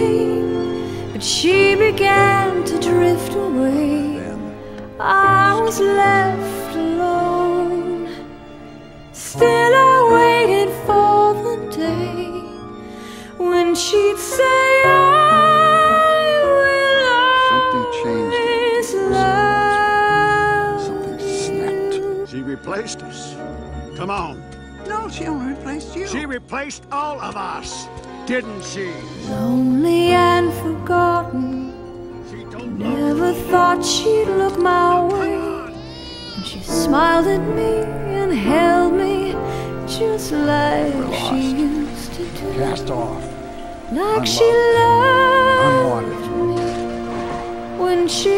same, but she began to drift away. I was left alone. Still I waited for the day when she'd say, I will always love you. Something snapped. She replaced us. Come on. No, she only replaced you. She replaced all of us, didn't she? Lonely and forgotten. She don't Never thought she'd look my way. And she smiled at me and held me just like she used to do. Cast off. Like she loved me when she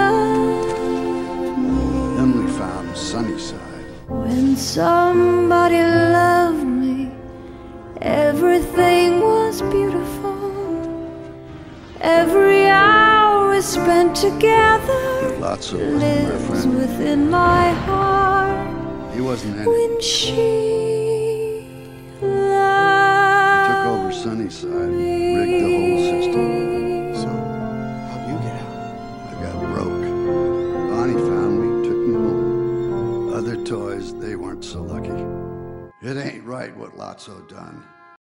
loved me. Then we found Sunnyside. When somebody loved me, everything was beautiful. Every hour we spent together Lotso was my lives friend. within my heart. He wasn't in it. When she He loved took over Sunnyside, rigged the whole system. So, how'd you get out? I got broke. Bonnie found me, took me home. Other toys, they weren't so lucky. It ain't right what Lotso done.